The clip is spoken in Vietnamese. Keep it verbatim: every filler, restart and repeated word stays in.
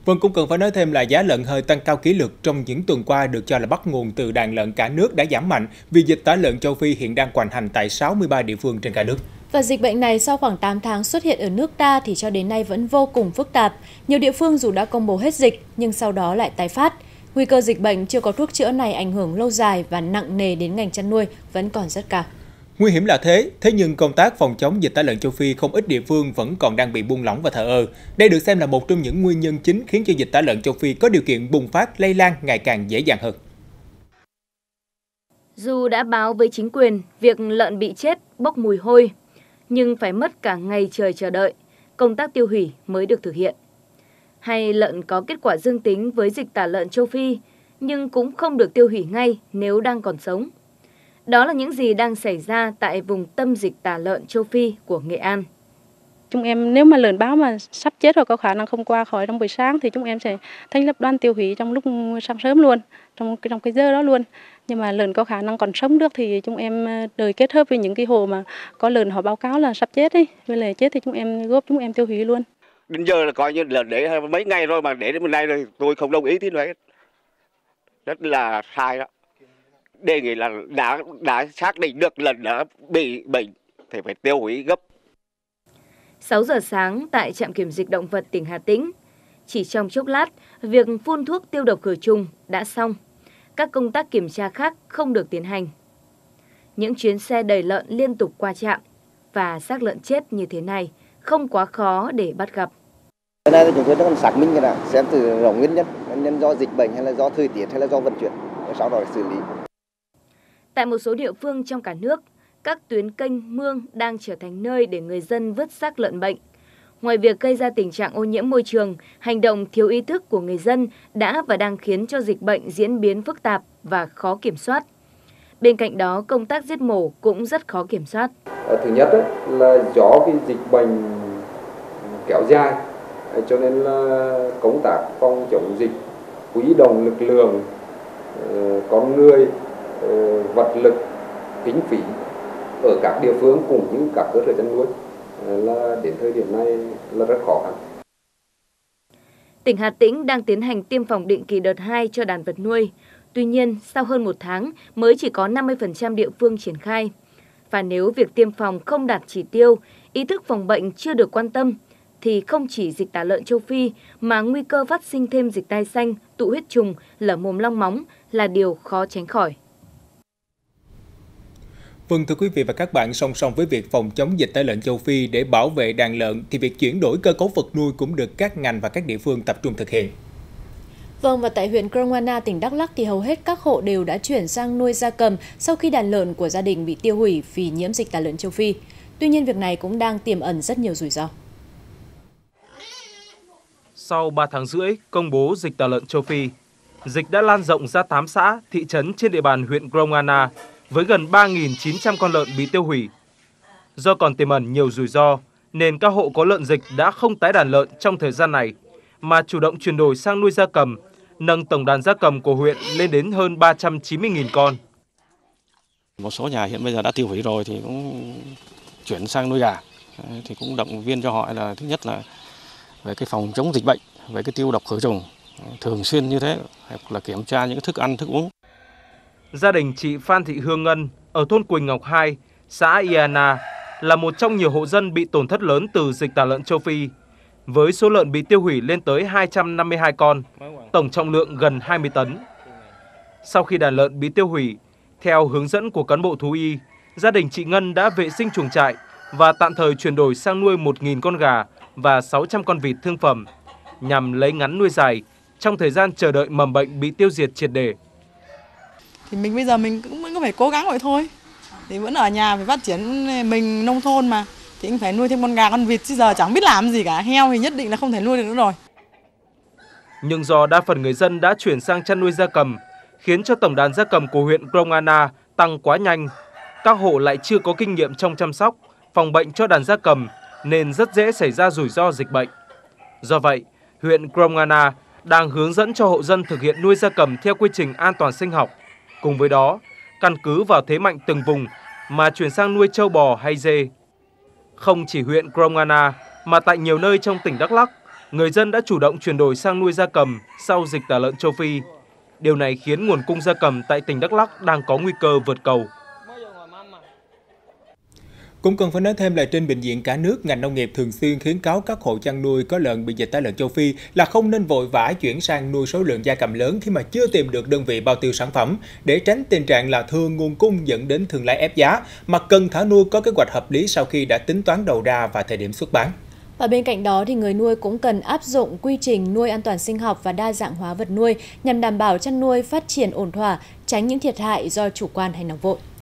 Vâng, cũng cần phải nói thêm là giá lợn hơi tăng cao kỷ lục trong những tuần qua được cho là bắt nguồn từ đàn lợn cả nước đã giảm mạnh vì dịch tả lợn châu Phi hiện đang hoành hành tại sáu mươi ba địa phương trên cả nước. Và dịch bệnh này sau khoảng tám tháng xuất hiện ở nước ta thì cho đến nay vẫn vô cùng phức tạp. Nhiều địa phương dù đã công bố hết dịch nhưng sau đó lại tái phát. Nguy cơ dịch bệnh chưa có thuốc chữa này ảnh hưởng lâu dài và nặng nề đến ngành chăn nuôi vẫn còn rất cao. Nguy hiểm là thế, thế nhưng công tác phòng chống dịch tả lợn châu Phi không ít địa phương vẫn còn đang bị buông lỏng và thờ ơ. Đây được xem là một trong những nguyên nhân chính khiến cho dịch tả lợn châu Phi có điều kiện bùng phát, lây lan ngày càng dễ dàng hơn. Dù đã báo với chính quyền việc lợn bị chết bốc mùi hôi, nhưng phải mất cả ngày trời chờ đợi, công tác tiêu hủy mới được thực hiện. Hay lợn có kết quả dương tính với dịch tả lợn châu Phi, nhưng cũng không được tiêu hủy ngay nếu đang còn sống. Đó là những gì đang xảy ra tại vùng tâm dịch tả lợn châu Phi của Nghệ An. Chúng em nếu mà lợn báo mà sắp chết hoặc có khả năng không qua khỏi trong buổi sáng thì chúng em sẽ thành lập đoàn tiêu hủy trong lúc sáng sớm luôn, trong trong cái giờ đó luôn. Nhưng mà lợn có khả năng còn sống được thì chúng em đợi kết hợp với những cái hộ mà có lợn họ báo cáo là sắp chết ấy, với lại chết thì chúng em góp chúng em tiêu hủy luôn. Đến giờ là coi như là để mấy ngày rồi mà để đến hôm nay rồi tôi không đồng ý tí nữa. Rất là sai đó. Đề nghị là đã đã xác định được lần đã bị bệnh thì phải tiêu hủy gấp. sáu giờ sáng tại trạm kiểm dịch động vật tỉnh Hà Tĩnh, chỉ trong chốc lát, việc phun thuốc tiêu độc khử trùng đã xong. Các công tác kiểm tra khác không được tiến hành. Những chuyến xe đầy lợn liên tục qua trạm và xác lợn chết như thế này không quá khó để bắt gặp. Cái này là chúng tôi đang xác minh cái nào, xem từ rõ nguyên nhân, nguyên nhân do dịch bệnh hay là do thời tiết hay là do vận chuyển, sau đó xử lý. Tại một số địa phương trong cả nước, các tuyến kênh mương đang trở thành nơi để người dân vứt xác lợn bệnh. Ngoài việc gây ra tình trạng ô nhiễm môi trường, hành động thiếu ý thức của người dân đã và đang khiến cho dịch bệnh diễn biến phức tạp và khó kiểm soát. Bên cạnh đó, công tác giết mổ cũng rất khó kiểm soát. Thứ nhất là do cái dịch bệnh kéo dài, cho nên là công tác phòng chống dịch, huy động lực lượng, con người, vật lực, kinh phí ở các địa phương cũng như các cơ sở chăn nuôi là đến thời điểm này là rất khó khăn. Tỉnh Hà Tĩnh đang tiến hành tiêm phòng định kỳ đợt hai cho đàn vật nuôi. Tuy nhiên, sau hơn một tháng mới chỉ có năm mươi phần trăm địa phương triển khai. Và nếu việc tiêm phòng không đạt chỉ tiêu, ý thức phòng bệnh chưa được quan tâm, thì không chỉ dịch tả lợn châu Phi mà nguy cơ phát sinh thêm dịch tai xanh, tụ huyết trùng, lở mồm long móng là điều khó tránh khỏi. Vâng, thưa quý vị và các bạn, song song với việc phòng chống dịch tả lợn châu Phi để bảo vệ đàn lợn thì việc chuyển đổi cơ cấu vật nuôi cũng được các ngành và các địa phương tập trung thực hiện. Vâng, và tại huyện Kromana, tỉnh Đắk Lắk thì hầu hết các hộ đều đã chuyển sang nuôi gia cầm sau khi đàn lợn của gia đình bị tiêu hủy vì nhiễm dịch tả lợn châu Phi. Tuy nhiên, việc này cũng đang tiềm ẩn rất nhiều rủi ro. Sau ba tháng rưỡi công bố dịch tả lợn châu Phi, dịch đã lan rộng ra tám xã, thị trấn trên địa bàn huyện Kromana với gần ba nghìn chín trăm con lợn bị tiêu hủy. Do còn tiềm ẩn nhiều rủi ro, nên các hộ có lợn dịch đã không tái đàn lợn trong thời gian này, mà chủ động chuyển đổi sang nuôi gia cầm, nâng tổng đàn gia cầm của huyện lên đến hơn ba trăm chín mươi nghìn con. Một số nhà hiện bây giờ đã tiêu hủy rồi thì cũng chuyển sang nuôi gà, thì cũng động viên cho họ là thứ nhất là về cái phòng chống dịch bệnh, về cái tiêu độc khử trùng thường xuyên như thế, hoặc là kiểm tra những thức ăn, thức uống. Gia đình chị Phan Thị Hương Ngân ở thôn Quỳnh Ngọc hai, xã Iana là một trong nhiều hộ dân bị tổn thất lớn từ dịch tả lợn châu Phi, với số lợn bị tiêu hủy lên tới hai trăm năm mươi hai con, tổng trọng lượng gần hai mươi tấn. Sau khi đàn lợn bị tiêu hủy, theo hướng dẫn của cán bộ thú y, gia đình chị Ngân đã vệ sinh chuồng trại và tạm thời chuyển đổi sang nuôi một nghìn con gà và sáu trăm con vịt thương phẩm, nhằm lấy ngắn nuôi dài trong thời gian chờ đợi mầm bệnh bị tiêu diệt triệt để. Thì mình bây giờ mình cũng vẫn phải cố gắng vậy thôi. Thì vẫn ở nhà phải phát triển, mình nông thôn mà, thì anh phải nuôi thêm con gà con vịt, chứ giờ chẳng biết làm gì cả. Heo thì nhất định là không thể nuôi được nữa rồi. Nhưng do đa phần người dân đã chuyển sang chăn nuôi gia cầm, khiến cho tổng đàn gia cầm của huyện Kromana tăng quá nhanh. Các hộ lại chưa có kinh nghiệm trong chăm sóc, phòng bệnh cho đàn gia cầm, nên rất dễ xảy ra rủi ro dịch bệnh. Do vậy, huyện Kromana đang hướng dẫn cho hộ dân thực hiện nuôi gia cầm theo quy trình an toàn sinh học. Cùng với đó, căn cứ vào thế mạnh từng vùng mà chuyển sang nuôi trâu bò hay dê. Không chỉ huyện Kromana mà tại nhiều nơi trong tỉnh Đắk Lắk, người dân đã chủ động chuyển đổi sang nuôi gia cầm sau dịch tả lợn châu Phi. Điều này khiến nguồn cung gia cầm tại tỉnh Đắk Lắk đang có nguy cơ vượt cầu. Cũng cần phải nói thêm là trên bệnh viện cả nước, ngành nông nghiệp thường xuyên khuyến cáo các hộ chăn nuôi có lợn bị dịch tả lợn châu Phi là không nên vội vã chuyển sang nuôi số lượng gia cầm lớn khi mà chưa tìm được đơn vị bao tiêu sản phẩm, để tránh tình trạng là thưa nguồn cung dẫn đến thương lái ép giá, mà cần thả nuôi có kế hoạch hợp lý sau khi đã tính toán đầu ra và thời điểm xuất bán. Và bên cạnh đó thì người nuôi cũng cần áp dụng quy trình nuôi an toàn sinh học và đa dạng hóa vật nuôi nhằm đảm bảo chăn nuôi phát triển ổn thỏa, tránh những thiệt hại do chủ quan hay nóng vội.